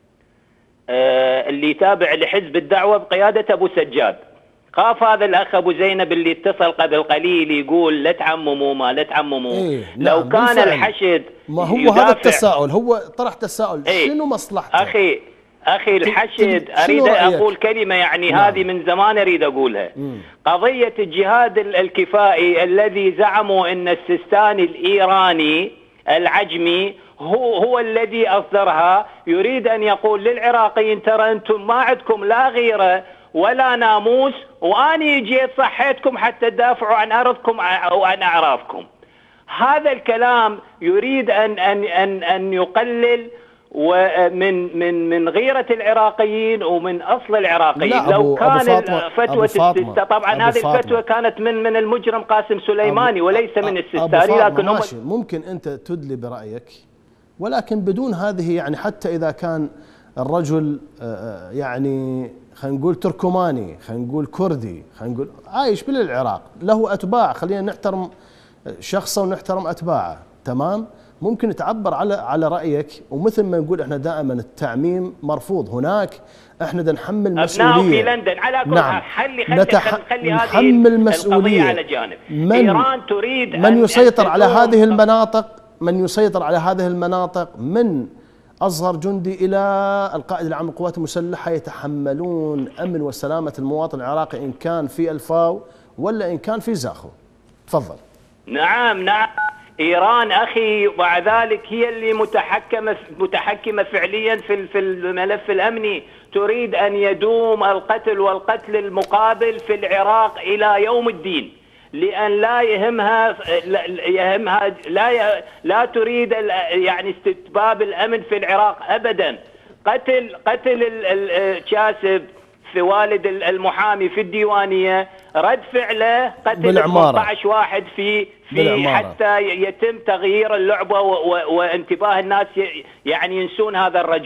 Speaker 13: اللي تابع لحزب الدعوة بقيادة أبو سجاد. خاف هذا الأخ أبو زينب اللي اتصل قبل قليل يقول لا تعمموا ما لا تعمموا.
Speaker 1: إيه
Speaker 13: لو
Speaker 1: نعم
Speaker 13: كان
Speaker 1: بالفعل.
Speaker 13: الحشد
Speaker 1: ما هو هذا التساؤل، هو طرح تساؤل. إيه شنو مصلحته؟
Speaker 13: أخي أخي الحشد أريد أقول كلمة يعني نعم. هذه من زمان أريد أقولها. مم. قضية الجهاد الكفائي الذي زعموا أن السيستاني الإيراني العجمي هو هو الذي أصدرها، يريد أن يقول للعراقيين ترى أنتم ما عندكم لا غيرة ولا ناموس، وأني جيت صحيتكم حتى تدافعوا عن أرضكم وعن أعرافكم. هذا الكلام يريد أن أن أن أن يقلل ومن من من غيرة العراقيين ومن أصل العراقيين. لو كان فتوى السيستاني، طبعا هذه الفتوى كانت من من المجرم قاسم سليماني وليس من السيستاني، لكن
Speaker 1: ماشي ممكن أنت تدلي برأيك، ولكن بدون هذه يعني حتى إذا كان الرجل يعني خلينا نقول تركماني، خلينا نقول كردي، خلينا نقول عايش بالعراق، له أتباع، خلينا نحترم شخصه ونحترم أتباعه، تمام؟ ممكن تعبر على على رأيك، ومثل ما نقول احنا دائما التعميم مرفوض. هناك احنا بدنا نحمل مسؤولية.
Speaker 13: أبناء في لندن على كل
Speaker 1: نعم.
Speaker 13: خلي خلي
Speaker 1: نتح...
Speaker 13: خلي
Speaker 1: هذه القضية
Speaker 13: على جانب.
Speaker 1: من
Speaker 13: إيران تريد
Speaker 1: من أن يسيطر على هذه المناطق، من يسيطر على هذه المناطق من أصغر جندي إلى القائد العام للقوات المسلحة يتحملون أمن وسلامة المواطن العراقي إن كان في الفاو ولا إن كان في زاخو. تفضل.
Speaker 13: نعم نعم. إيران أخي ومع ذلك هي اللي متحكمة متحكمة فعليا في في الملف الأمني، تريد أن يدوم القتل والقتل المقابل في العراق إلى يوم الدين، لأن لا يهمها يهمها لا لا تريد يعني استتباب الأمن في العراق أبدا. قتل قتل الشاسب في والد المحامي في الديوانية، رد فعله قتل ثمانية عشر واحد في في حتى يتم تغيير اللعبة وانتباه الناس يعني ينسون هذا الرجل.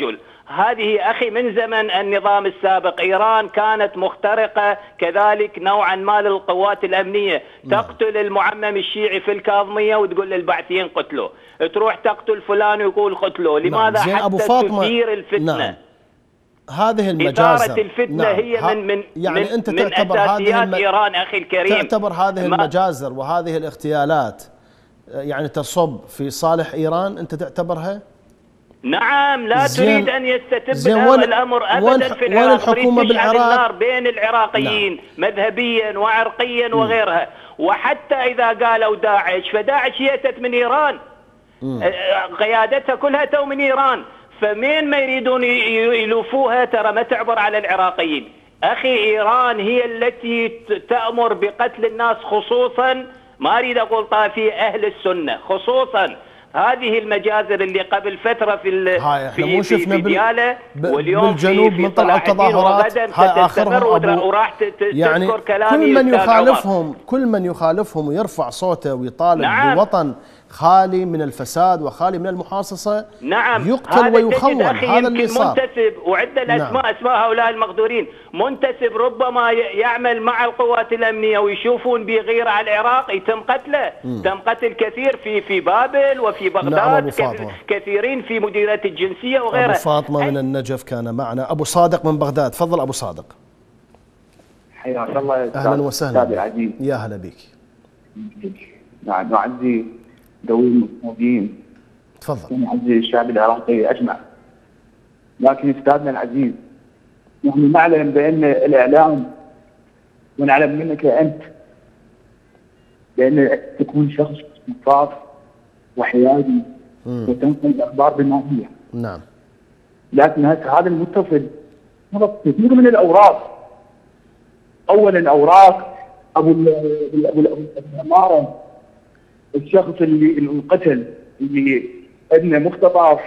Speaker 13: هذه أخي من زمن النظام السابق. إيران كانت مخترقة كذلك نوعا ما للقوات الأمنية، تقتل المعمم الشيعي في الكاظمية وتقول للبعثيين قتلوا، تروح تقتل فلان ويقول قتلوا. لماذا؟
Speaker 1: نعم.
Speaker 13: حتى تثير الفتنة.
Speaker 1: نعم. هذه المجازر
Speaker 13: إثارة الفتنة
Speaker 1: نعم.
Speaker 13: هي من من
Speaker 1: يعني
Speaker 13: من,
Speaker 1: أنت
Speaker 13: من
Speaker 1: تعتبر
Speaker 13: أساسيات
Speaker 1: هذه
Speaker 13: إيران أخي الكريم.
Speaker 1: تعتبر هذه المجازر وهذه الاغتيالات يعني تصب في صالح إيران، أنت تعتبرها؟
Speaker 13: نعم، لا تريد أن يستتب الأمر أبدا في
Speaker 1: العراق. الحكومة بالعراق
Speaker 13: النار بين العراقيين نعم. مذهبيا وعرقيا م. وغيرها. وحتى إذا قالوا داعش، فداعش يأتت من إيران، م. قيادتها كلها تو من إيران، فمين ما يريدون يلوفوها ترى ما تعبر على العراقيين. أخي إيران هي التي تأمر بقتل الناس، خصوصا ما أريد أقول طائفية، أهل السنة خصوصا. هذه المجازر اللي قبل فترة في في في, في ديالى واليوم
Speaker 1: بالجنوب
Speaker 13: في
Speaker 1: من طلعوا تظاهرات
Speaker 13: ستستمر وراح
Speaker 1: يعني
Speaker 13: تذكر كلامي.
Speaker 1: كل من يخالفهم كل من يخالفهم ويرفع صوته ويطالب
Speaker 13: نعم.
Speaker 1: بوطن خالي من الفساد وخالي من المحاصصة
Speaker 13: نعم.
Speaker 1: يقتل ويخون. هذا اللي صار.
Speaker 13: منتسب وعدة الأسماء نعم. اسماء هؤلاء المغدورين، منتسب ربما يعمل مع القوات الأمنية ويشوفون بغيرة على العراق يتم قتله. م. تم قتل كثير في في بابل وفي بغداد،
Speaker 1: نعم.
Speaker 13: كثيرين في مديرية الجنسية وغيرها.
Speaker 1: أبو فاطمة من النجف كان معنا. أبو صادق من بغداد، تفضل أبو صادق.
Speaker 14: حياك الله.
Speaker 1: أهلا وسهلا. يا هلا بك.
Speaker 14: نعم نعزي ذوي المصابين،
Speaker 1: تفضل.
Speaker 14: نعزي الشعب العراقي أجمع. لكن أستاذنا العزيز، نحن نعلم بأن الإعلام، ونعلم منك أنت بأن تكون شخص شفاف وحيادي وتنقل الأخبار بالنهاية.
Speaker 1: نعم.
Speaker 14: لكن هذا المتصل طلب كثير من الأوراق. أولا أوراق أبو الأمارة، الشخص اللي انقتل اللي ابنه مختطف.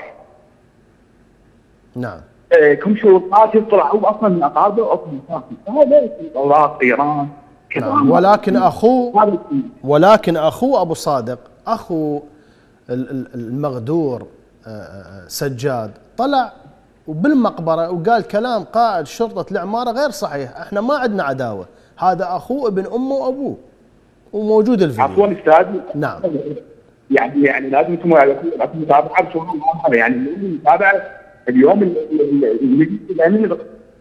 Speaker 1: نعم.
Speaker 14: آه كم شرطات يطلعوا اصلا من اقاربه اصلا. هذا اوراق ايران.
Speaker 1: نعم. ولكن اخوه ولكن اخوه ابو صادق، اخو المغدور سجاد، طلع وبالمقبره وقال كلام قائد شرطه العماره غير صحيح، احنا ما عندنا عداوه، هذا اخوه ابن امه وابوه وموجود الفيديو.
Speaker 14: عفوا استاذ.
Speaker 1: نعم.
Speaker 14: يعني يعني لازم انتم لازم متابعه بصوره واضحه، يعني المتابعه اليوم اللي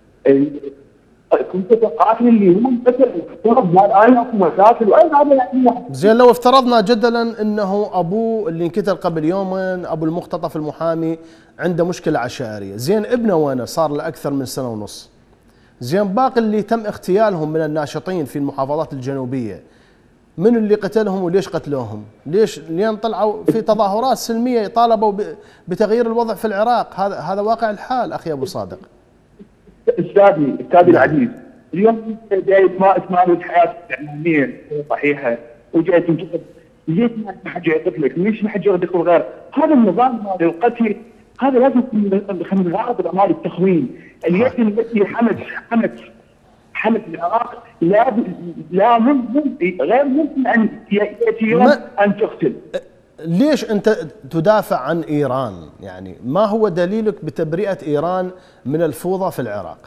Speaker 14: كنت قاتل اللي هو انقتل افترض ما انا اكو مشاكل واين هذا يعني.
Speaker 1: زين لو افترضنا جدلا انه ابوه اللي انقتل قبل يومين، ابو المختطف المحامي، عنده مشكله عشائريه، زين ابنه وينه؟ صار له اكثر من سنه ونص. زين باقي اللي تم اغتيالهم من الناشطين في المحافظات الجنوبيه، من اللي قتلهم وليش قتلوهم؟ ليش لين طلعوا في تظاهرات سلميه طالبوا بتغيير الوضع في العراق؟ هذا هذا واقع الحال اخي ابو صادق.
Speaker 14: استاذي استاذي العزيز، اليوم جاي ما تمارس حياتك الاعلاميه صحيحه وجاي تنتقد، ليش ما حد يقتلك؟ ليش ما حد يدخل غير؟ هذا النظام مال القتل هذا لازم يكون من غرض اعمال التخوين. اليد التي حمت حمت حمت العراق لا لا ممكن غير ممكن ان ياتي يوم ان تقتل.
Speaker 1: ليش انت تدافع عن ايران؟ يعني ما هو دليلك بتبرئه ايران من الفوضى في العراق؟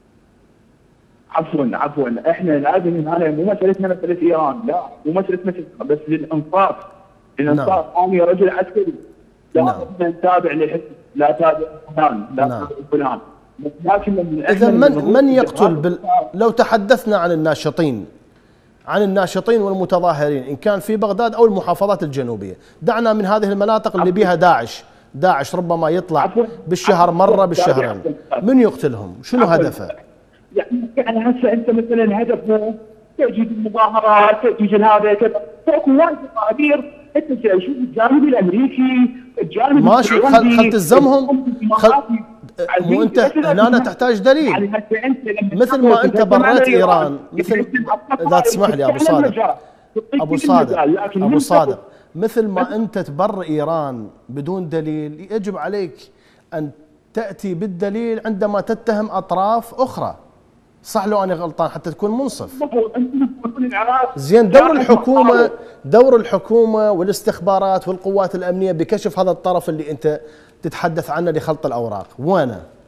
Speaker 14: عفوا عفوا احنا لازم هذا مو مسالتنا مساله ايران، لا مو مساله مساله بس للانصاف للانصاف. نعم. انا رجل عسكري لا نعم. نتابع لحزب، لا تابع فلان، لا
Speaker 1: نعم.
Speaker 14: تابع فلان. لكن
Speaker 1: اذا من من يقتل بال... لو تحدثنا عن الناشطين عن الناشطين والمتظاهرين ان كان في بغداد او المحافظات الجنوبيه، دعنا من هذه المناطق اللي بها داعش، داعش ربما يطلع بالشهر مره بالشهرين، من يقتلهم؟ شنو هدفه؟
Speaker 14: يعني يعني هسه انت مثلا هدفه تأجيج المظاهرات، تأجيج هذا كذا، فاكو وايد مقادير. انت شوف الجانب الامريكي، الجانب
Speaker 1: ماشي، خل خل تلزمهم، خل مو انت هنا تحتاج دليل. يعني مثل ما انت بريت ايران، مثل اذا تسمح لي ابو صادق ابو صادق ابو صادق مثل ما انت تبر ايران بدون دليل، يجب عليك ان تاتي بالدليل عندما تتهم اطراف اخرى. صح لو انا غلطان حتى تكون منصف. زين دور الحكومه دور الحكومه والاستخبارات والقوات الامنيه بكشف هذا الطرف اللي انت تتحدث عنه لخلط الاوراق، وينه؟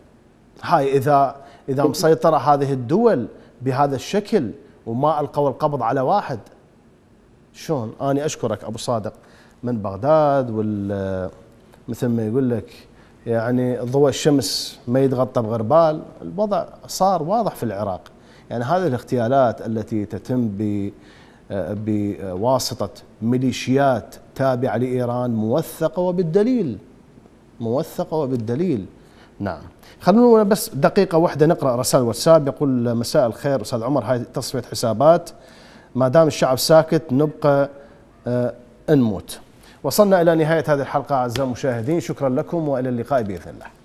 Speaker 1: هاي إذا إذا مسيطرة هذه الدول بهذا الشكل وما ألقوا القبض على واحد، شلون؟ أنا أشكرك أبو صادق من بغداد، وال مثل ما يقول لك يعني ضوء الشمس ما يتغطى بغربال. الوضع صار واضح في العراق. يعني هذه الاغتيالات التي تتم ب بواسطة ميليشيات تابعة لإيران موثقة وبالدليل، موثقة وبالدليل. نعم. خلونا بس دقيقة واحدة نقرأ رسائل واتساب. يقول مساء الخير أستاذ عمر، هاي تصفية حسابات، ما دام الشعب ساكت نبقى آه نموت. وصلنا إلى نهاية هذه الحلقة أعزائي المشاهدين، شكرا لكم وإلى اللقاء بإذن الله.